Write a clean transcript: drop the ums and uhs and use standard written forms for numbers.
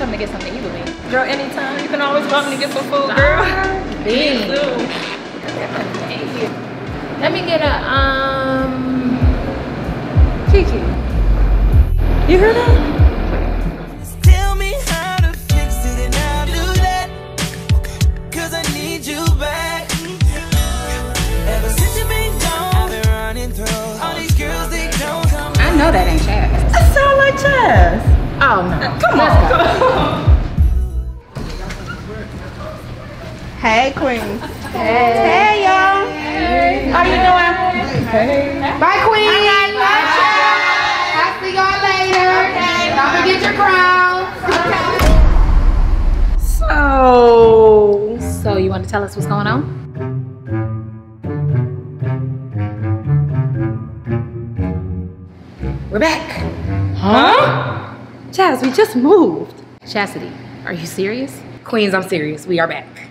come to get something to eat with me. Girl, anytime. You can always call me to get some food, girl. Me too. Thank you. Let me get a Kiki. You heard that? Tell me how to fix it and I'll do that. Cause I need you back. Ever since you've been gone, I've been running through all these girls, they don't come. I know that ain't Chaz. That sound like Chaz. Oh no. Come on. Hey, Queen. Hey y'all. Hey. How you doing? Hey. Bye, Queen. Bye, Chaz. I'll see y'all later. Don't forget your crown. So you want to tell us what's going on? We're back. Huh? Chaz, we just moved. Chastity, are you serious? Queens, I'm serious. We are back.